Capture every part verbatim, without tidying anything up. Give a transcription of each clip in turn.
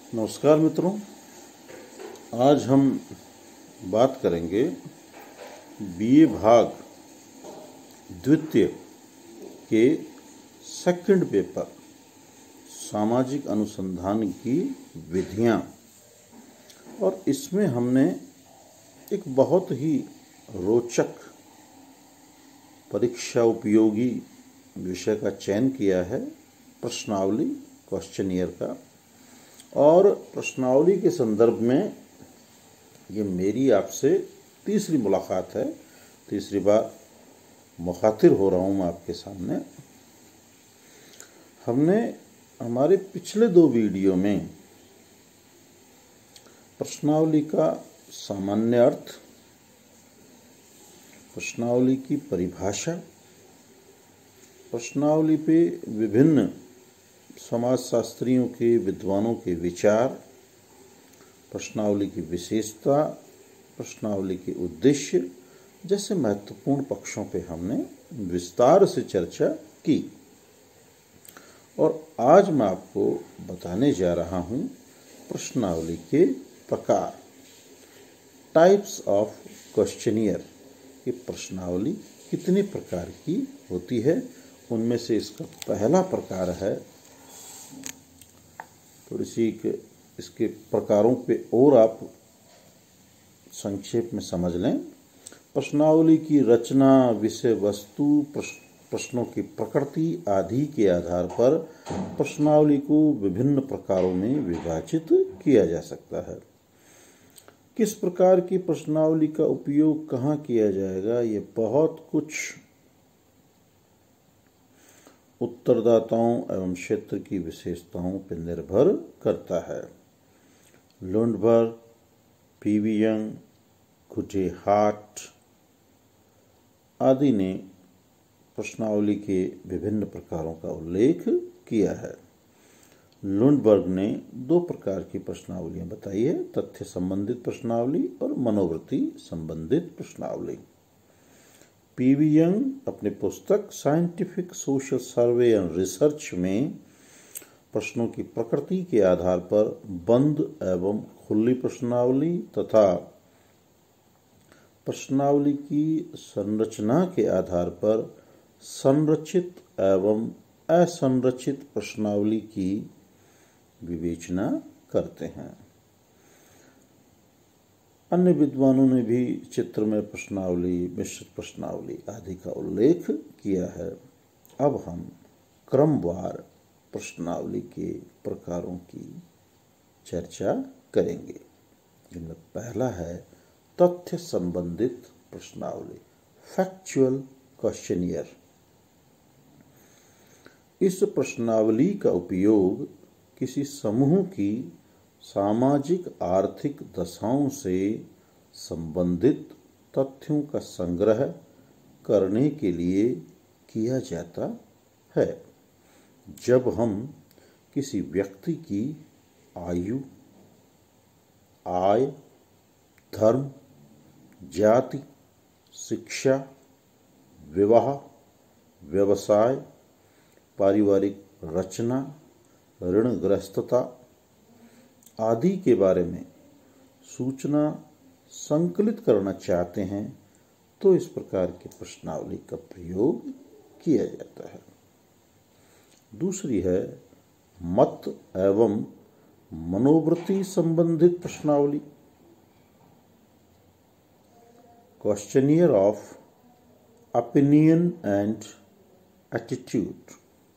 नमस्कार मित्रों, आज हम बात करेंगे बीए भाग द्वितीय के सेकंड पेपर सामाजिक अनुसंधान की विधियां। और इसमें हमने एक बहुत ही रोचक परीक्षा उपयोगी विषय का चयन किया है, प्रश्नावली क्वेश्चनियर का। और प्रश्नावली के संदर्भ में ये मेरी आपसे तीसरी मुलाकात है, तीसरी बार मुखातिब हो रहा हूँ मैं आपके सामने। हमने हमारे पिछले दो वीडियो में प्रश्नावली का सामान्य अर्थ, प्रश्नावली की परिभाषा, प्रश्नावली पे विभिन्न समाजशास्त्रियों के विद्वानों के विचार, प्रश्नावली की विशेषता, प्रश्नावली के उद्देश्य जैसे महत्वपूर्ण पक्षों पे हमने विस्तार से चर्चा की। और आज मैं आपको बताने जा रहा हूँ प्रश्नावली के प्रकार, टाइप्स ऑफ क्वेश्चनियर। ये प्रश्नावली कितने प्रकार की होती है, उनमें से इसका पहला प्रकार है, थोड़ी सी इसके प्रकारों पे और आप संक्षेप में समझ लें। प्रश्नावली की रचना, विषय वस्तु, प्रश्नों की प्रकृति आदि के आधार पर प्रश्नावली को विभिन्न प्रकारों में विभाजित किया जा सकता है। किस प्रकार की प्रश्नावली का उपयोग कहाँ किया जाएगा, ये बहुत कुछ उत्तरदाताओं एवं क्षेत्र की विशेषताओं पर निर्भर करता है। लुंडबर्ग, पीवी यंग, गुटेहार्ट आदि ने प्रश्नावली के विभिन्न प्रकारों का उल्लेख किया है। लुंडबर्ग ने दो प्रकार की प्रश्नावलियां बताई है, तथ्य संबंधित प्रश्नावली और मनोवृत्ति संबंधित प्रश्नावली। पीवी यंग अपनी पुस्तक scientific social survey and research में प्रश्नों की प्रकृति के आधार पर बंद एवं खुली प्रश्नावली तथा प्रश्नावली की संरचना के आधार पर संरचित एवं असंरचित प्रश्नावली की विवेचना करते हैं। अन्य विद्वानों ने भी चित्र में प्रश्नावली, मिश्रित प्रश्नावली आदि का उल्लेख किया है। अब हम क्रमवार प्रश्नावली के प्रकारों की चर्चा करेंगे, जिनमें पहला है तथ्य संबंधित प्रश्नावली, फैक्चुअल क्वेश्चनियर। इस प्रश्नावली का उपयोग किसी समूह की सामाजिक आर्थिक दशाओं से संबंधित तथ्यों का संग्रह करने के लिए किया जाता है। जब हम किसी व्यक्ति की आयु, आय, धर्म, जाति, शिक्षा, विवाह, व्यवसाय, पारिवारिक रचना, ऋणग्रस्तता आदि के बारे में सूचना संकलित करना चाहते हैं तो इस प्रकार की प्रश्नावली का प्रयोग किया जाता है। दूसरी है मत एवं मनोवृत्ति संबंधित प्रश्नावली, questionnaire of opinion and attitude.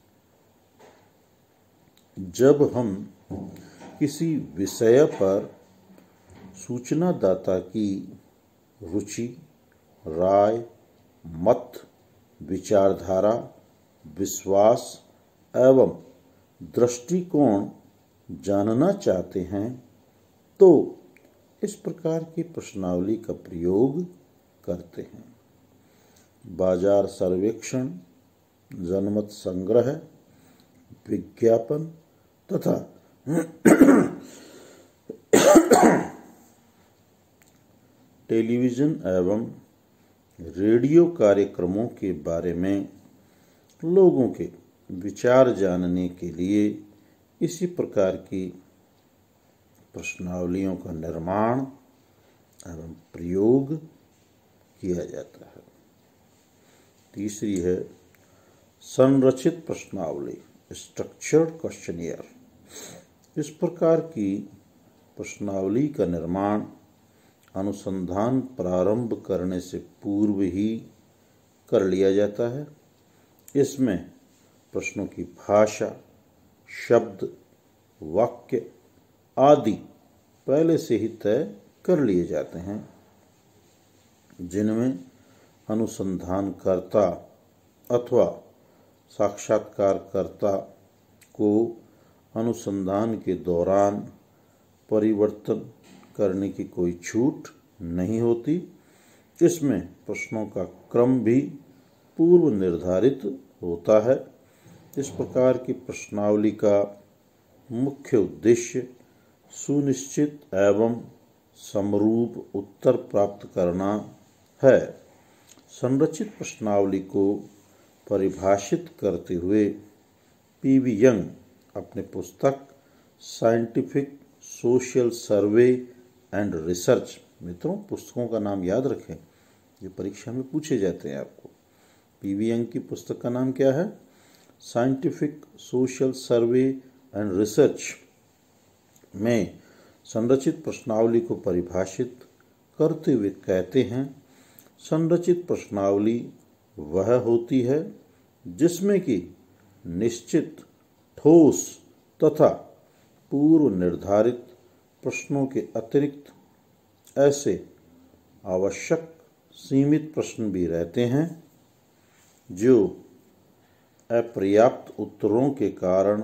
जब हम किसी विषय पर सूचनादाता की रुचि, राय, मत, विचारधारा, विश्वास एवं दृष्टिकोण जानना चाहते हैं तो इस प्रकार की प्रश्नावली का प्रयोग करते हैं। बाजार सर्वेक्षण, जनमत संग्रह, विज्ञापन तथा टेलीविज़न एवं रेडियो कार्यक्रमों के बारे में लोगों के विचार जानने के लिए इसी प्रकार की प्रश्नावलियों का निर्माण एवं प्रयोग किया जाता है। तीसरी है संरचित प्रश्नावली, स्ट्रक्चर्ड क्वेश्चनियर। इस प्रकार की प्रश्नावली का निर्माण अनुसंधान प्रारंभ करने से पूर्व ही कर लिया जाता है। इसमें प्रश्नों की भाषा, शब्द, वाक्य आदि पहले से ही तय कर लिए जाते हैं, जिनमें अनुसंधानकर्ता अथवा साक्षात्कारकर्ता को अनुसंधान के दौरान परिवर्तन करने की कोई छूट नहीं होती। इसमें प्रश्नों का क्रम भी पूर्व निर्धारित होता है। इस प्रकार की प्रश्नावली का मुख्य उद्देश्य सुनिश्चित एवं समरूप उत्तर प्राप्त करना है। संरचित प्रश्नावली को परिभाषित करते हुए पी वी यंग अपने पुस्तक scientific social survey and research, मित्रों पुस्तकों का नाम याद रखें, ये परीक्षा में पूछे जाते हैं आपको। पी वी यंग की पुस्तक का नाम क्या है? Scientific social survey and research में संरचित प्रश्नावली को परिभाषित करते हुए कहते हैं, संरचित प्रश्नावली वह होती है जिसमें कि निश्चित, ठोस तथा पूर्व निर्धारित प्रश्नों के अतिरिक्त ऐसे आवश्यक सीमित प्रश्न भी रहते हैं जो अपर्याप्त उत्तरों के कारण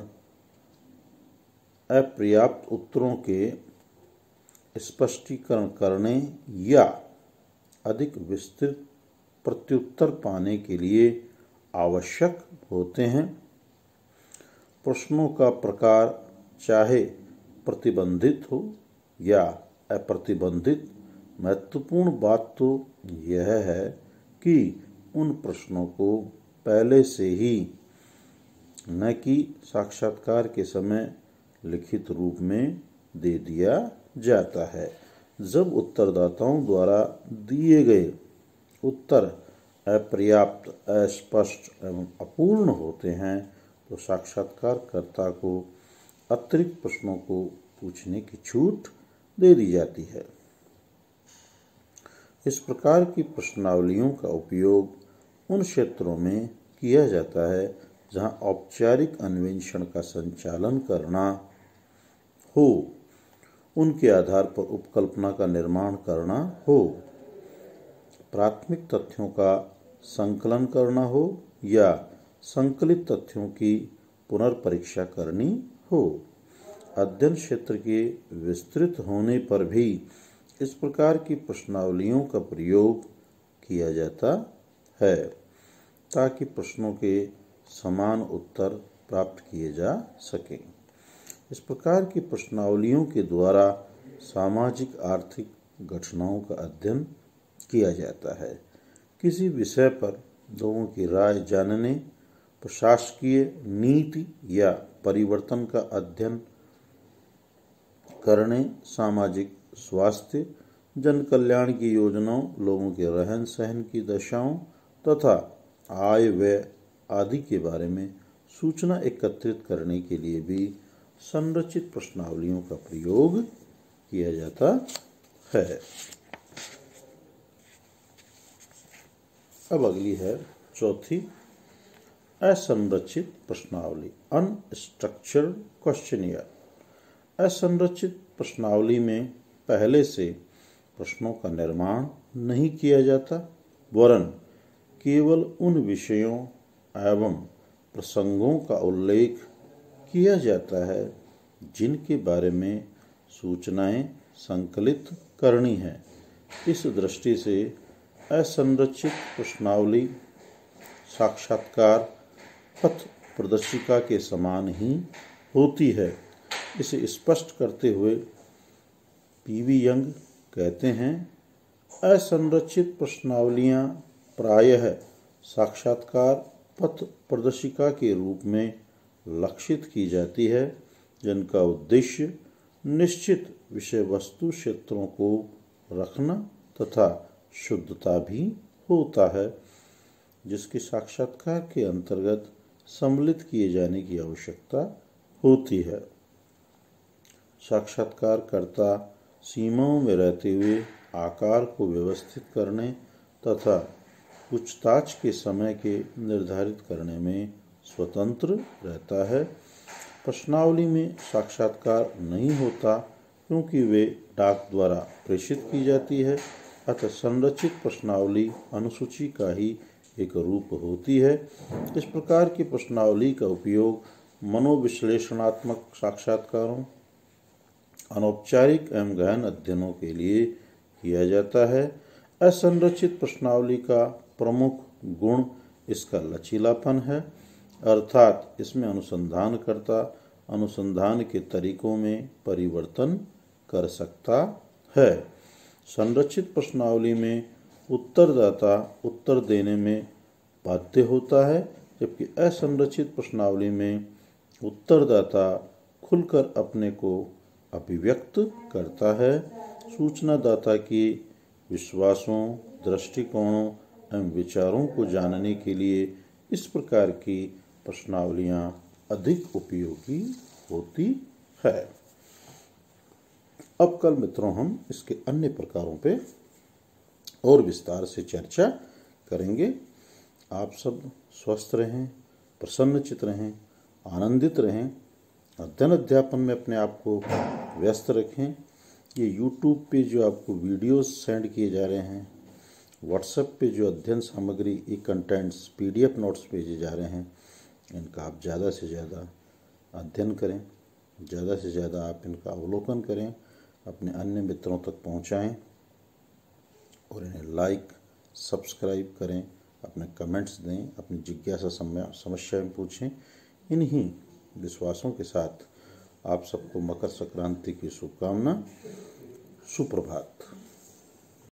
अपर्याप्त उत्तरों के स्पष्टीकरण करने या अधिक विस्तृत प्रत्युत्तर पाने के लिए आवश्यक होते हैं। प्रश्नों का प्रकार चाहे प्रतिबंधित हो या अप्रतिबंधित, महत्वपूर्ण बात तो यह है कि उन प्रश्नों को पहले से ही न कि साक्षात्कार के समय लिखित रूप में दे दिया जाता है। जब उत्तरदाताओं द्वारा दिए गए उत्तर अपर्याप्त, अस्पष्ट एवं अपूर्ण होते हैं तो साक्षात्कारकर्ता को अतिरिक्त प्रश्नों को पूछने की छूट दे दी जाती है। इस प्रकार की प्रश्नावलियों का उपयोग उन क्षेत्रों में किया जाता है जहां औपचारिक अन्वेषण का संचालन करना हो, उनके आधार पर उपकल्पना का निर्माण करना हो, प्राथमिक तथ्यों का संकलन करना हो या संकलित तथ्यों की पुनर्परीक्षा करनी हो। अध्ययन क्षेत्र के विस्तृत होने पर भी इस प्रकार की प्रश्नावलियों का प्रयोग किया जाता है ताकि प्रश्नों के समान उत्तर प्राप्त किए जा सकें। इस प्रकार की प्रश्नावलियों के द्वारा सामाजिक आर्थिक घटनाओं का अध्ययन किया जाता है। किसी विषय पर लोगों की राय जानने, प्रशासकीय नीति या परिवर्तन का अध्ययन करने, सामाजिक स्वास्थ्य, जन कल्याण की योजनाओं, लोगों के रहन सहन की दशाओं तथा आय व्यय आदि के बारे में सूचना एकत्रित करने के लिए भी संरचित प्रश्नावलियों का प्रयोग किया जाता है। अब अगली है चौथी असंरचित प्रश्नावली, अनस्ट्रक्चर्ड क्वेश्चनियर। असंरचित प्रश्नावली में पहले से प्रश्नों का निर्माण नहीं किया जाता, वरन केवल उन विषयों एवं प्रसंगों का उल्लेख किया जाता है जिनके बारे में सूचनाएं संकलित करनी है। इस दृष्टि से असंरचित प्रश्नावली साक्षात्कार पथ प्रदर्शिका के समान ही होती है। इसे स्पष्ट करते हुए पी वी यंग कहते हैं, असंरचित प्रश्नावलियां प्रायः साक्षात्कार पथ प्रदर्शिका के रूप में लक्षित की जाती है, जिनका उद्देश्य निश्चित विषय वस्तु क्षेत्रों को रखना तथा शुद्धता भी होता है, जिसके साक्षात्कार के अंतर्गत सम्मिलित किए जाने की आवश्यकता होती है। साक्षात्कारकर्ता सीमाओं में रहते हुए आकार को व्यवस्थित करने तथा पूछताछ के समय के निर्धारित करने में स्वतंत्र रहता है। प्रश्नावली में साक्षात्कार नहीं होता क्योंकि वे डाक द्वारा प्रेषित की जाती है, अतः संरचित प्रश्नावली अनुसूची का ही एक रूप होती है। इस प्रकार की प्रश्नावली का उपयोग मनोविश्लेषणात्मक साक्षात्कारों, अनौपचारिक एवं गहन अध्ययनों के लिए किया जाता है। असंरचित प्रश्नावली का प्रमुख गुण इसका लचीलापन है, अर्थात इसमें अनुसंधानकर्ता अनुसंधान के तरीकों में परिवर्तन कर सकता है। संरचित प्रश्नावली में उत्तरदाता उत्तर देने में बाध्य होता है, जबकि असंरचित प्रश्नावली में उत्तरदाता खुलकर अपने को अभिव्यक्त करता है। सूचनादाता की विश्वासों, दृष्टिकोणों एवं विचारों को जानने के लिए इस प्रकार की प्रश्नावलियाँ अधिक उपयोगी होती है। अब कल मित्रों हम इसके अन्य प्रकारों पे और विस्तार से चर्चा करेंगे। आप सब स्वस्थ रहें, प्रसन्नचित रहें, आनंदित रहें, अध्ययन अध्यापन में अपने आप को व्यस्त रखें। ये यूट्यूब पे जो आपको वीडियोस सेंड किए जा रहे हैं, व्हाट्सएप पे जो अध्ययन सामग्री ई कंटेंट्स पीडीएफ नोट्स भेजे जा रहे हैं, इनका आप ज़्यादा से ज़्यादा अध्ययन करें, ज़्यादा से ज़्यादा आप इनका अवलोकन करें, अपने अन्य मित्रों तक पहुंचाएं और इन्हें लाइक सब्सक्राइब करें, अपने कमेंट्स दें, अपनी जिज्ञासा समस्याएं पूछें। इन्हीं विश्वासों के साथ आप सबको मकर संक्रांति की शुभकामना। सुप्रभात।